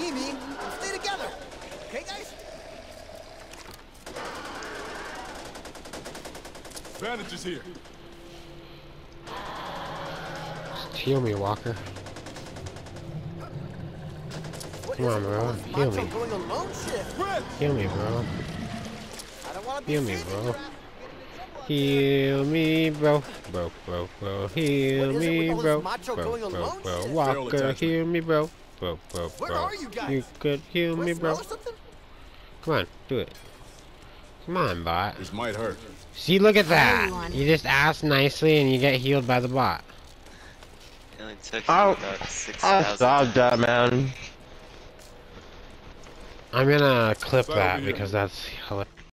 me, we'll stay together. Okay, guys? Bandages here. Just heal me, Walker. Come on, bro. Heal me. Going alone shift. Heal me, bro. I don't want to be Heal me, saving bro. your ass. Heal me, bro. Heal What is it me, with all bro. this macho going alone shit? Walker, heal me, bro. Where are you guys? You could heal me, bro. Or something? Come on, do it. Come on, bot. This might hurt. See, look at that. You just ask nicely and you get healed by the bot. It only took I'll about 6,000 stop that, man. I'm gonna clip that because that's hilarious.